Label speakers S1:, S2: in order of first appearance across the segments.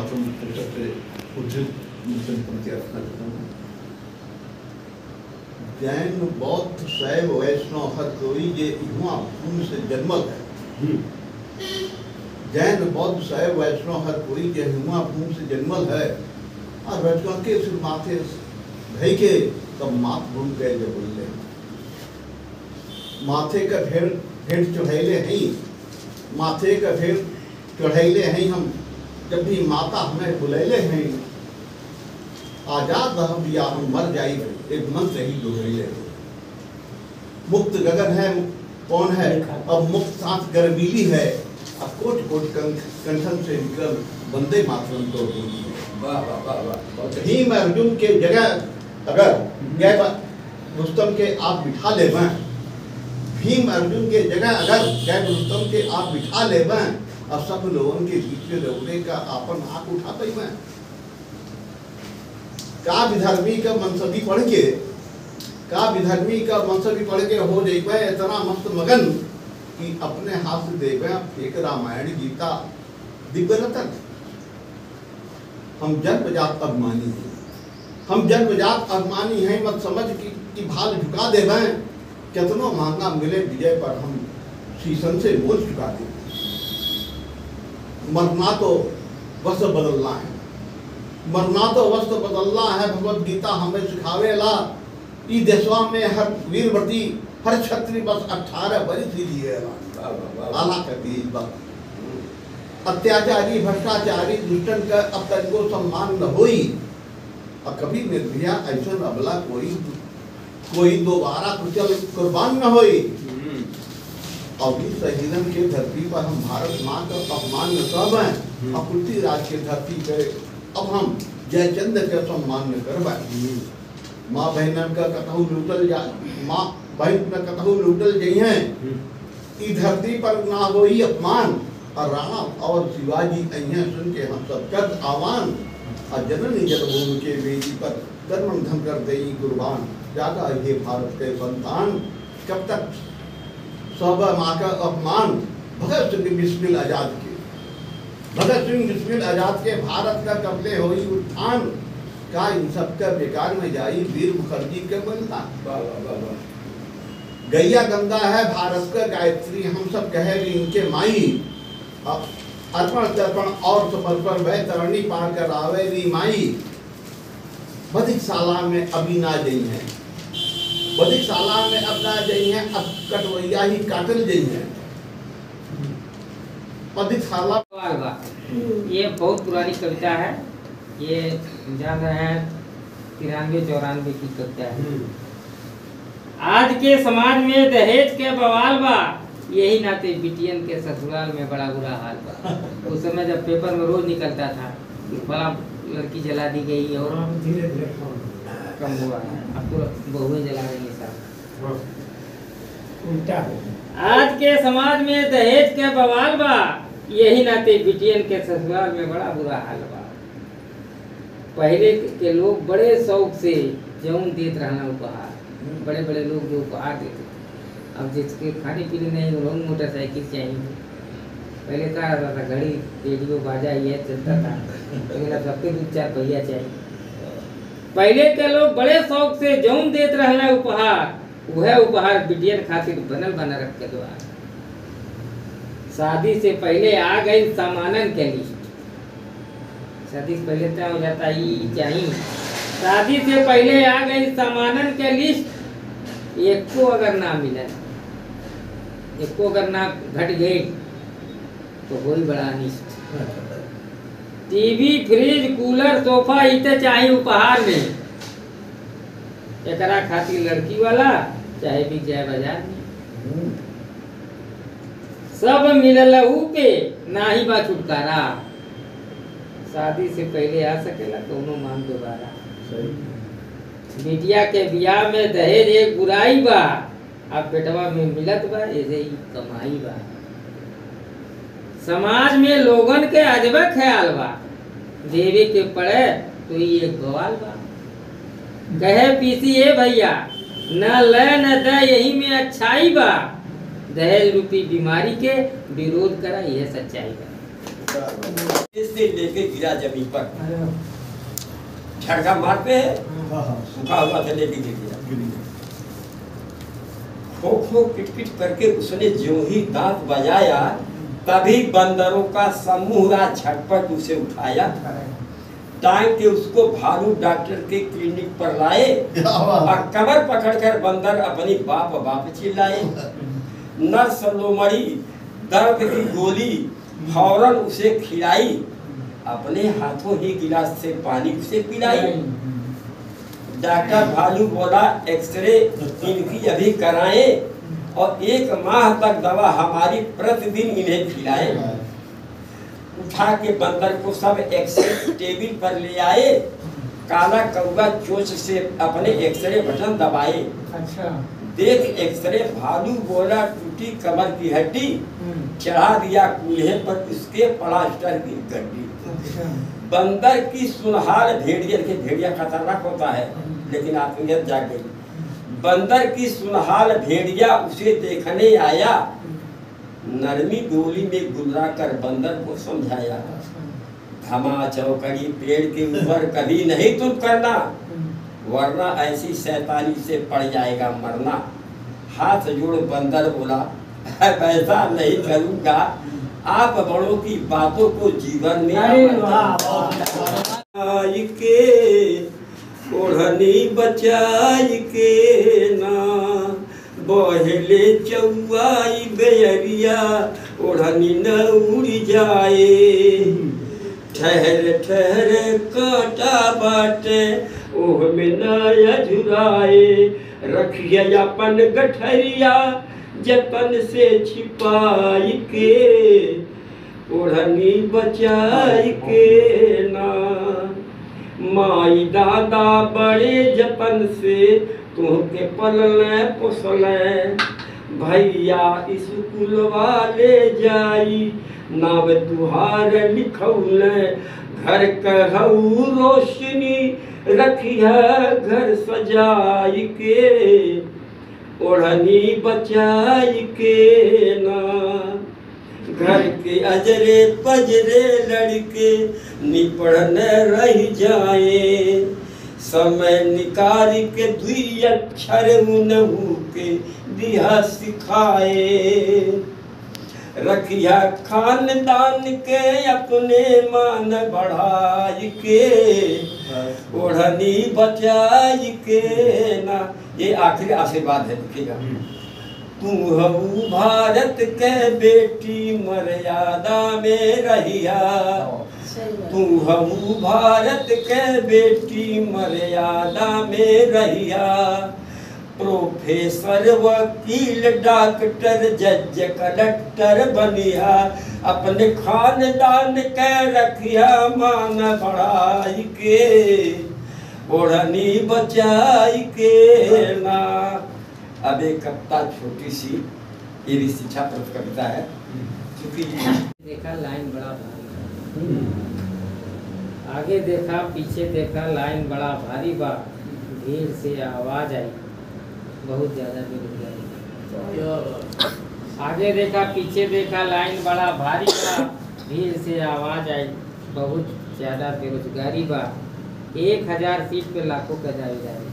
S1: मातरम परिषद से उद्धृत पंक्ति रखना चाहता हूँ। जैन बौद्ध शैव वैष्णव हर कोई ये युवा भूमि से जन्मल है। जैन बौद्ध शैव वैष्णव हर कोई ये युवा भूमि से जन्मल है। और वैष्णव के सिर माथे भई के तब मात भूमि गए जब बोले माथे का भेंट चढ़ैले हैं, माथे का भेंट चढ़ैले हैं हम, जब भी माता हमें बुलैले हैं, आजाद हम या हम मर जाई, एक मंत्र ही दोहरैले। मुक्त गगन है कौन है, अब मुक्त सांस गर्मीली है, अब कोट कोट कंठन से निकल वंदे मातरम तो भीम अर्जुन के जगह अगर गए रुस्तम के आप बिठा ले, भीम अर्जुन के जगह अगर गए रुस्तम के आप बिठा ले, और सब लोगों के पीछे दौड़े का आपन आंख उठा पाई। मैं का विधर्मी का मनसबी पढ़ के, का विधर्मी का मनसबी पढ़ के हो जाए इतना मस्त मगन कि अपने हाथ से देवे एक रामायण गीता दिव्य रतन। हम जन्मजात अभिमानी हैं, हम जन्मजात अभिमानी हैं, मत समझ कि भाल झुका देवे, कितनो महंगा मिले विजय पर हम शीशन से मोल चुका दें। मरना तो वस्त्र बदलना है, मरना तो वस्त्र बदलना है, भगवत गीता हमें सिखावेला। ई देशवा में हर वीरवती हर क्षत्रिय बस 18 वर्ष ही जिएला, आला करती बस। अत्याचारी भ्रष्टाचारी दुष्टन का अब तक को सम्मान न होई, और कभी निर्भया ऐसा अबला कोई दोबारा कुचल कुर्बान न होई। अभी शहीदन के धरती पर हम भारत माँ का अपमान न सब हैं, और पृथ्वीराज के धरती पे अब हम जयचंद का सम्मान न करवाए। माँ बहनन का कतहु लूटल जा, माँ बहन का कतहु लूटल जई हैं, इस धरती पर ना होई अपमान, और राम और शिवाजी अहिया सुन के हम सब कर आह्वान, और जननी जन्मभूमि के वेदी पर कर्म धम कर देई कुर्बान। जागा ये भारत के संतान, कब तक सब माँ का अपमान। भगत सिंह बिस्मिल आजाद के, भगत सिंह बिस्मिल आजाद के भारत का कबले होई उत्थान, का इन सबका बेकार में जाई वीर मुखर्जी के बलिदान। गैया गंगा है भारत का गायत्री, हम सब कहे इनके माई, अर्पण तर्पण और समर्पण वह तरणी पार कर आवे री माई। बधिकशाला में अभी ना जई है, बधिकशाला में अब ना जई है, अब कटवैया ही काटल जई है। बधिकशाला
S2: ये बहुत पुरानी कविता है, ये जान रहे हैं 93-94 की कविता है। आज के समाज में दहेज के बवाल बा, यही नाते बिटियन के ससुराल में बड़ा बुरा हाल बा। उस समय जब पेपर में रोज निकलता था बड़ा लड़की जला दी गई और धीरे धीरे कम हुआ है, अब तो बहुएं जला रही है साहब, उल्टा है। आज के समाज में दहेज के बवाल बा, यही नाते बिटियन के ससुराल में बड़ा बुरा हाल बा। पहले के लोग बड़े शौक से जौन देत रहना उपहार, बड़े बड़े लोग जो उपहार देते, अब जिसके खाने पीने नहीं लोग मोटरसाइकिल चाहिए। पहले क्या रहता था, घड़ी रेडियो बाजा ये चलता था, लेकिन सबके 2-4 पहिया चाहिए। पहले के लोग बड़े शौक से जौन देत रहना उपहार, वह उपहार बिटियन खातिर बनल बना रख के द्वार। शादी से पहले आ गई सामानन के लिस्ट, शादी से पहले तय हो जाता ही चाहिए। शादी से पहले आ गई सामानन के लिस्ट, एको अगर ना मिले, एको अगर ना घट गई तो कोई बड़ा अनिष्ट। टीवी फ्रिज कूलर सोफा इते चाहिए उपहार में, एकरा खातिर लड़की वाला चाहे भी जाए बाजार में। सब मिललहू पे नाही बा छुटकारा, शादी से पहले आ सकेला कोनो मांग दोबारा। बिटिया के बियाह में दहेज एक बुराई बा, अब बेटवा में मिलत बा ऐसे ही कमाई बा। समाज में लोगन के अजबे ख्याल बा, देवे के पड़े तो ये एक बवाल बा। कहे पीसीए भैया न ले न दे यही में अच्छाई बा, दहेज रूपी बीमारी के विरोध करा यह सच्चाई बा।
S3: इससे लेके गिरा जमीन पर, झटका मारते हैं, सूखा हुआ था लेके गिर गया। खो खो किटकिट करके उसने जो ही दांत बजाया, तभी बंदरों का समूह झटपट उसे उठाया, टांग के उसको भालू डॉक्टर के क्लिनिक पर लाए और कमर पकड़कर बंदर अपनी बाप बाप चिल्लाए। नर्स लोमड़ी दर्द की गोली फौरन उसे खिलाई, अपने हाथों ही गिलास से पानी उसे पिलाई। डॉक्टर भालू बोला एक्सरे इनकी अभी कराएं और 1 माह तक दवा हमारी प्रतिदिन इन्हें खिलाएं। उठा के बंदर को सब एक्सरे टेबल पर ले आए, काला कौवा चोंच से अपने एक्सरे बटन दबाए। अच्छा। देख एक्सरे भालू बोला टूटी कमर की हड्डी, चढ़ा दिया कूल्हे पर उसके प्लास्टर की गड्डी। अच्छा। बंदर की सुनहार भेड़िया, देखिए भेड़िया खतरनाक होता है लेकिन आत्मीयत जाग गई। बंदर की सुनहार भेड़िया उसे देखने आया, नरमी बोली में गुलरा कर बंदर को समझाया। धमा चौकड़ी पेड़ के ऊपर कभी नहीं तुम करना, वरना ऐसी शैतानी से पड़ जाएगा मरना। हाथ जोड़ बंदर बोला वैसा नहीं करूंगा, आप बड़ों की बातों को जीवन में के ओढ़नी बचाई के ना, बहले चौआई बेरिया ओढ़नी न उड़ जाए। ठहर ठहर कांटा बाटे ओह में नया झुराए, रखिए अपन गठरिया जतन से छिपाई के, ओढ़नी बचाई के ना। माई दादा बड़े जतन से तुमके पलले पोसले, भैया स्कूल वाले जाई नाव तुहार लिखौले। घर कहू रोशनी रखिया घर सजाई के, ओढ़नी बचाई के ना। घर के अजरे पजरे लड़के निपढ़ रह जाए, समय निकाल के 2 अक्षर उनहु के दिया सिखाए। रखिया खानदान के अपने मान बढ़ाई के, ओढ़नी बचाई के ना। ये आखिरी आशीर्वाद है, देखिएगा। तू हऊ भारत के बेटी मर्यादा में रहिया, तू हऊ भारत के बेटी मर्यादा में रहिया। प्रोफेसर वकील डॉक्टर जज कलेक्टर बनिया, अपने खानदान के रखिया मान बढ़ाई के, ओढ़नी बचाई के ना। अब एक कविता छोटी सी, ये भी शिक्षाप्रद कविता है। क्योंकि
S2: देखा लाइन बड़ा भारी, आगे देखा पीछे देखा लाइन बड़ा भारी बा, भीड़ से आवाज आई बहुत ज्यादा बेरोजगारी। आगे देखा पीछे देखा लाइन बड़ा भारी बा, भीड़ से आवाज आई बहुत ज्यादा बेरोजगारी बा। 1000 सीट पे लाखों का दावेदारी,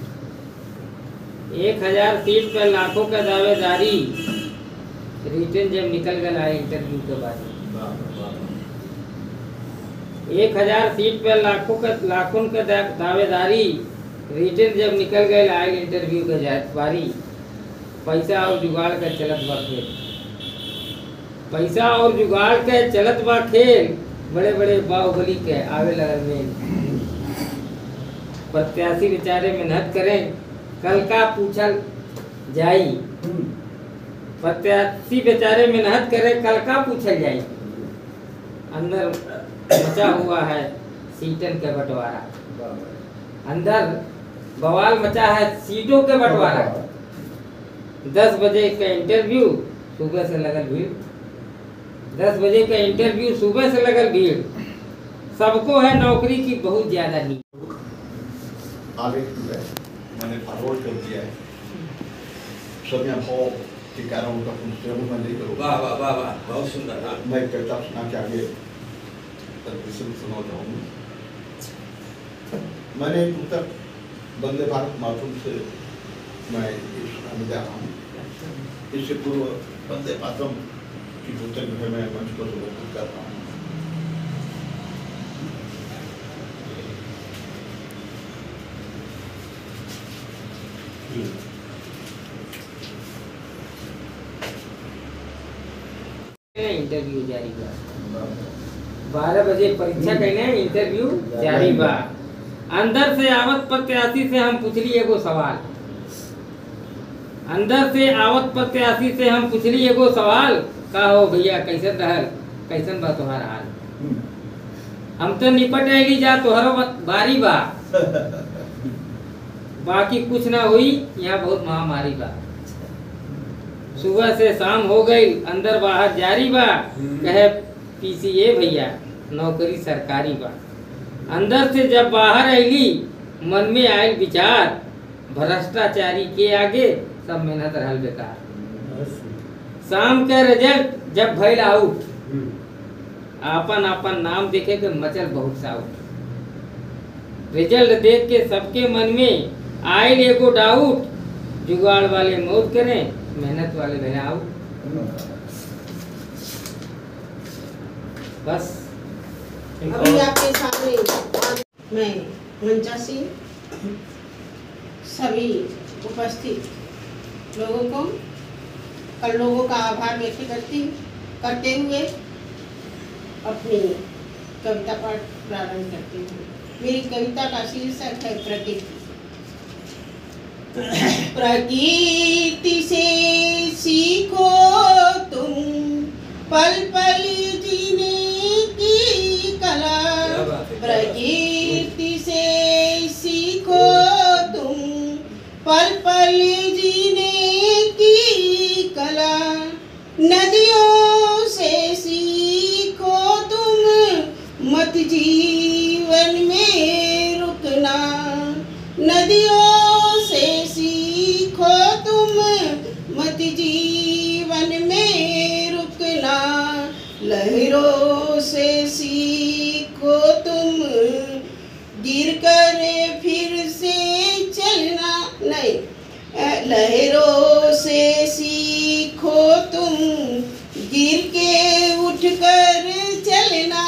S2: 1000 सीट पे लाखों का दावेदारी। रिटर्न जब निकल गया इंटरव्यू के बाद, 1000 सीट पे लाखों का दावेदारी। रिटर्न जब निकल गए आयल इंटरव्यू के बारी, पैसा और जुगाड़ का चलत बा खेल, पैसा और जुगाड़ के चलत बा खेल। बड़े बड़े बाहुबली के आवे लगल में, प्रत्याशी बेचारे मेहनत करें कल का पूछल जाई। प्रत्याशी बेचारे मेहनत करें कल का पूछल जाई। अंदर मचा हुआ है सीटन के बंटवारा, अंदर बवाल मचा है सीटों के बंटवारा। 10 बजे का इंटरव्यू सुबह से लगल भीड़, 10 बजे का इंटरव्यू सुबह से लगल भीड़। सबको है नौकरी की बहुत ज्यादा नीड।
S1: आगे मैंने फॉरवर्ड कर दिया है, सब यहाँ भाव के कारण उनका पुनः नहीं करूँगा।
S3: वाह वाह वाह वाह, बहुत सुंदर।
S1: मैं कहता सुना कि आगे प्रश्न सुनाना चाहूँगा। मैंने एक उत्तर वंदे भारत मातृम से मैं सुनाने जा रहा हूँ। इससे पूर्व वंदे मातरम की पुस्तक जो है मैं मंच पर समर्पित कर रहा हूँ।
S2: इंटरव्यू जारी बा 12 बजे परीक्षा कहने इंटरव्यू जारी बा। अंदर से आवत प्रत्याशी से हम पूछली एगो सवाल, अंदर से आवत प्रत्याशी से हम पूछली एगो सवाल, का हो भैया कैसन रहल, कैसन बा तोहार हाल? हम तो निपट आईली जा, तोहरो बारी बा। बाकी कुछ ना हुई, यहाँ बहुत महामारी बा। सुबह से शाम हो गई, अंदर बाहर जारी बा। कहे PCA भैया नौकरी सरकारी बा। अंदर से जब बाहर आईली, मन में आयल विचार, भ्रष्टाचारी के आगे सब मेहनत रहल बेकार। शाम के रिजल्ट जब भइल आउट, आपन आपन नाम देखे के मचल बहुत साउट। रिजल्ट देख के सबके मन में आयल एगो डाउट, जुगाड़ वाले मौत करें, मेहनत वाले बहना आउट। बस
S4: अभी आपके सामने मैं मंचा सिंह सभी उपस्थित लोगों को कल लोगों का आभार व्यक्त करते हुए अपनी कविता पाठ प्रारंभ करती हूँ। मेरी कविता का शीर्षक है प्रकृति। प्रकृति से सीखो तुम पल पल जीने की कला। प्रकृति से सीखो तुम पल पल जीने की कला। नदियों से सीखो तुम मत जीवन में रुकना। नदियों से सीखो तुम मत जीवन में रुकना। लहरों से सीखो तुम गिर कर फिर से चलना। नहीं, लहरों से सीखो तुम गिर के उठ कर चलना।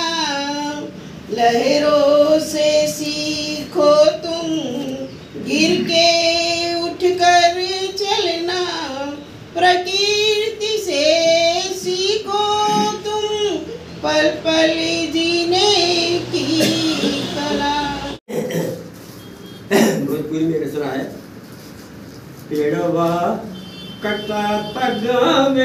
S4: लहरों से सीखो तुम गिर के उठ कर चलना। प्रकृति से सीखो तुम पल पल जीने की कला।
S3: भोजपुरी में रचना है। पेड़वा कटा गाँव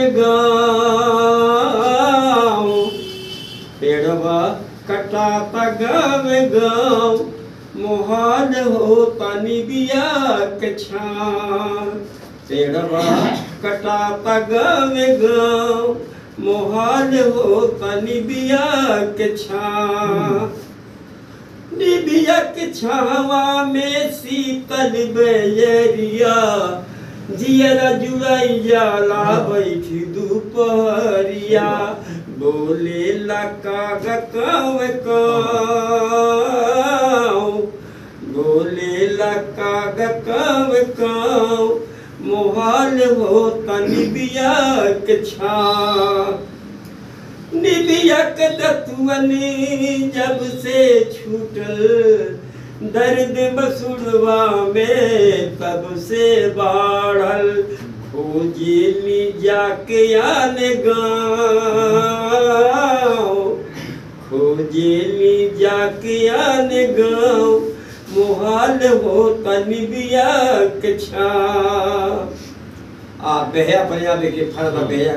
S3: गाँव, पेड़वा कटा गाँव, मोहाल हो तनी बिया के छाँव। पेड़वा कटा गाँव गाँव, मोहाल हो तनी बिया के छाँव। निबिया के छावा में शीतल बेरिया, जियरा जुड़ाई जाला बैठी दोपहरिया। बोले लका गकाव काव, बोले लका गकाव काव, मोहाल हो तनिबिया के छाव। निबिया के दतुअनी जब से छूटल, दर्द बसुड़वा में तब से बाढ़ल। खोजेली जाके आने गाँव, खोजेली जाके आने गाँव, मोहाल हो तनिबिया के छाव। बेहया बढ़िया देखिए फल बेहया।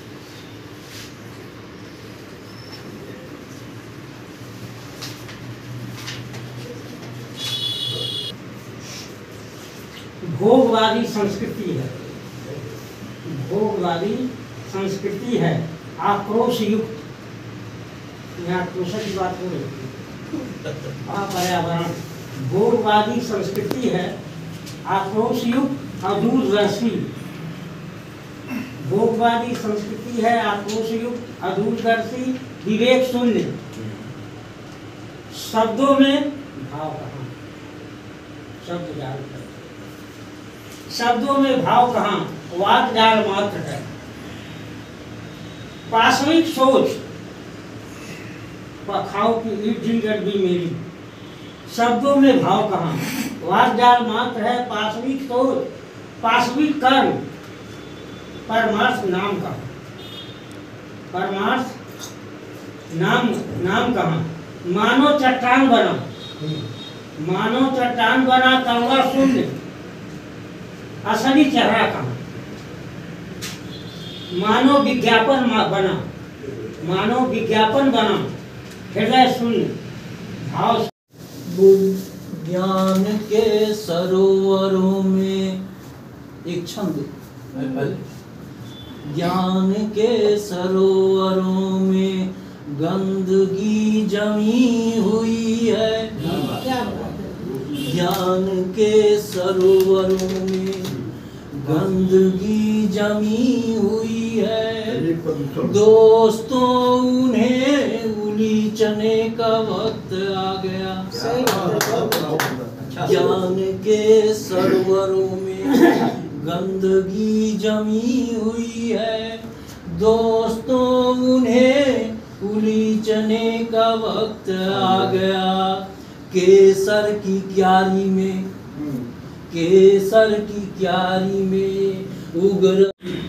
S2: भोगवादी संस्कृति है, भोगवादी संस्कृति है, आक्रोश युक्त। यहाँ आक्रोश की बात हो रही है। पर्यावरण भोगवादी संस्कृति है, आक्रोश युक्त, अदूरदर्शी। भोगवादी संस्कृति है, आक्रोश युक्त, अदूरदर्शी, विवेक शून्य।
S5: शब्दों में भाव कहाँ, शब्द जाल पर। शब्दों में भाव कहाँ, वाक जाल मात्र है। पाशविक सोच पखाओ की ईट झिंझट भी मेरी। शब्दों में भाव कहाँ, वाक जाल मात्र है। पाशविक सोच, पाशविक कर्म, परमार्थ नाम कहाँ, परमार्थ नाम कहाँ। मानो चट्टान बना, मानो चट्टान बना कमरा शून्य, असली चेहरा कहाँ। मानो विज्ञापन बना, मानो विज्ञापन बना, हृदय शून्य, भाव।
S6: ज्ञान के सरोवरों में एक छंद, ज्ञान के सरोवरों में गंदगी जमी हुई है। ज्ञान के सरोवरों में गंदगी जमी हुई है। दोस्तों उन्हें उलीचने का वक्त आ गया। ज्ञान के सरोवरों में गंदगी जमी हुई है। दोस्तों उन्हें उलीचने का वक्त आ गया। केसर की क्यारी में, केसर की क्यारी में उग्र।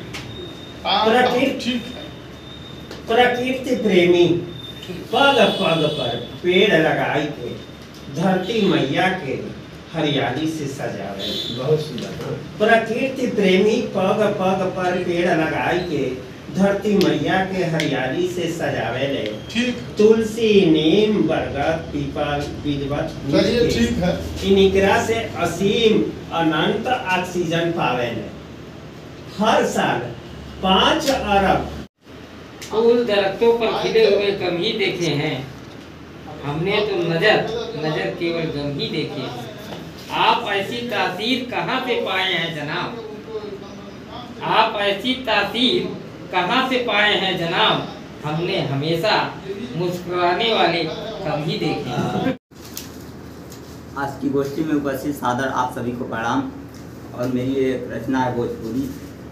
S3: प्रकृति प्रेमी पग पग पर पेड़ लगाई के धरती मैया के हरियाली से सजावे।
S1: बहुत सुंदर।
S3: प्रकृति प्रेमी पग पग पर पेड़ लगाई के धरती मैया के हरियाली से सजावे ले।
S1: ठीक।
S3: तुलसी नीम बरगद पीपल विद्वत
S1: चलिए ठीक है।
S3: इनकरा से असीम अनंत ऑक्सीजन पावे ले। हर साल 5 अरब
S2: फूल दरख्तों पर खिले हुए कम ही देखे हैं। हमने तो नजर केवल गम ही देखे हैं। आप ऐसी तासीर कहाँ से पाए हैं जनाब, आप ऐसी तासीर कहाँ से पाए हैं जनाब। हमने हमेशा मुस्कुराने वाले कम ही देखे हैं।
S7: आज की गोष्ठी में उपस्थित सादर आप सभी को प्रणाम। और मेरी एक रचना है भोजपुरी।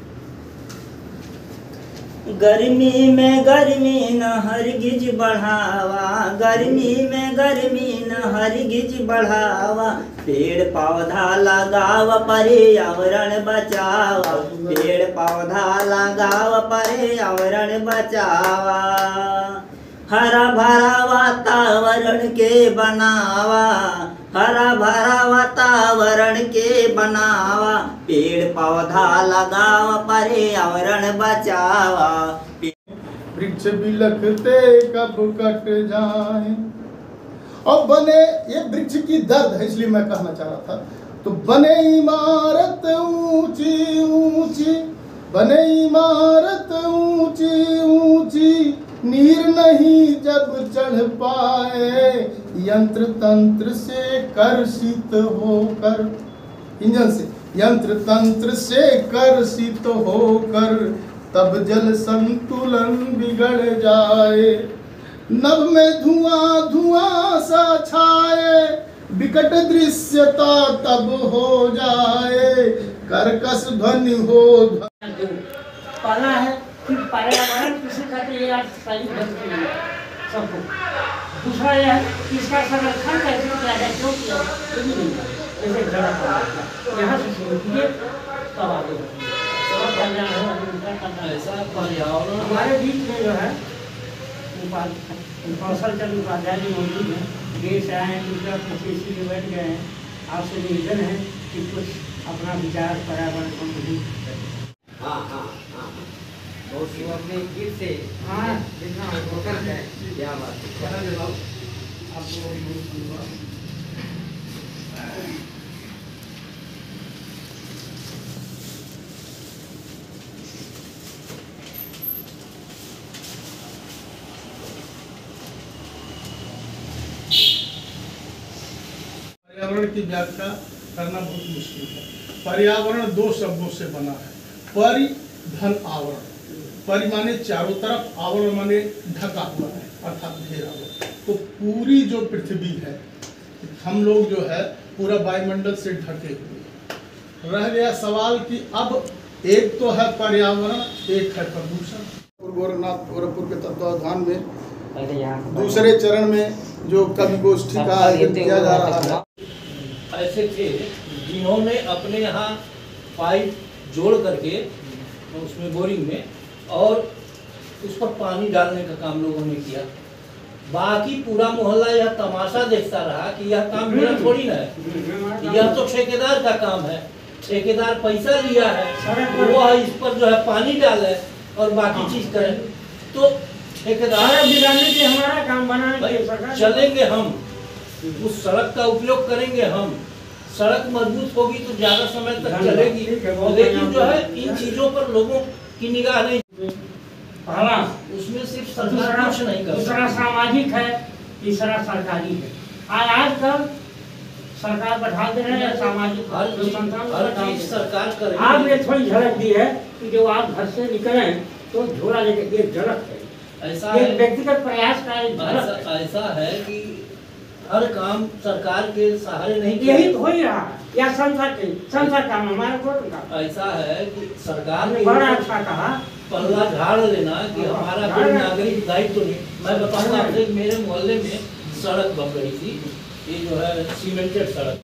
S7: गर्मी में गर्मी न हरगिज बढ़ावा, गर्मी में गर्मी न हरगिज बढ़ावा। पेड़ पौधा लगाव पर्यावरण बचावा, पेड़ पौधा लगाव पर्यावरण बचावा। हरा भरा वातावरण के बनावा, हरा भरा वातावरण के बनावा। पेड़ पौधा लगावा पर्यावरण बचावा।
S8: वृक्ष बिलखते कब कट जाए। और बने, ये वृक्ष की दर्द है इसलिए मैं कहना चाह रहा था। तो बने इमारत ऊंची ऊंची, बने इमारत ऊंची ऊंची, नीर नहीं जब चढ़ पाए। यंत्र तंत्र से कर्षित होकर, इंजन से यंत्र तंत्र से कर्षित होकर, तब जल संतुलन बिगड़ जाए। नभ में धुआं धुआं सा छाए, विकट दृश्यता तब हो जाए। कर्कश ध्वनि हो
S5: पहला है कि पर्यावरण किसी कहते हैं, यार सही बनती है सबको। दूसरा यह है कि इसका संरक्षण कैसे किया जाए, क्यों किया जाए, ये भी नहीं है। जैसे घड़ा पड़ा यहाँ से शुरू किए तब आगे
S6: ऐसा पर्यावरण
S5: हमारे बीच में जो है कौशल चंद्र उपाध्याय जी मौजूद हैं। देर से आए हैं, दूसरा प्रोफेसर में बैठ गए हैं। आपसे निवेदन है कि कुछ अपना विचार पर्यावरण संबंधी।
S3: हाँ हाँ हाँ
S2: बहुत से अपने गीत से
S5: हाँ
S2: जितना होकर है।
S3: क्या बात है।
S8: पर्यावरण की व्याख्या करना बहुत मुश्किल है। पर्यावरण 2 शब्दों से बना है। परि धन आवरण। परि माने चारों तरफ, आवरण माने ढका हुआ है अर्थात घेरा हुआ। तो पूरी जो पृथ्वी है, हम लोग जो है पूरा वायुमंडल से ढके हुए। रह गया सवाल कि अब एक तो है पर्यावरण, एक है प्रदूषण। गोरखनाथ गोरखपुर के तत्वावधान में
S2: पहले यहाँ
S8: दूसरे चरण में जो कवि गोष्ठी का आयोजन किया जा रहा है।
S6: ऐसे थे जिन्होंने अपने यहाँ पाइप जोड़ करके उसमें बोरिंग में और उस पर पानी डालने का काम लोगों ने किया। बाकी पूरा मोहल्ला यह तमाशा देखता रहा कि यह काम मेरा थोड़ी ना है, यह तो ठेकेदार का काम है। ठेकेदार पैसा लिया है, वो इस पर जो है पानी डाले और बाकी चीज करे। तो ठेकेदार
S5: बिगाड़ने के हमारा काम बनाने के सरकार
S6: चलेंगे हम, उस सड़क का उपयोग करेंगे हम। सड़क मजबूत होगी तो ज्यादा समय तक चलेगी, लेकिन जो है इन चीजों पर लोगों की निगाह नहीं।
S5: पहला
S6: उसमें सिर्फ सरकार कुछ नहीं कर
S5: दूसरा सामाजिक है, तीसरा सरकारी है। आजकल सरकार बढ़ा दे रहे हैं सामाजिक
S6: हर चीज सरकार करे।
S5: आपने थोड़ी झलक दी है कि जो आप घर से निकले तो झोला लेकर एक झलक है,
S6: ऐसा
S5: एक
S6: है,
S5: व्यक्तिगत प्रयास का एक झलक है।
S6: ऐसा है कि हर काम सरकार के सहारे नहीं किया।
S5: यही तो हो ही रहा है, या संसद काम हमारा वोट का।
S6: ऐसा है कि सरकार ने
S5: बड़ा अच्छा कहा
S6: पल्ला झाड़ लेना कि हमारा कोई नागरिक दायित्व नहीं। मैं बताऊंगा आपसे, मेरे मोहल्ले में सड़क बन रही थी, ये जो है सीमेंटेड सड़क।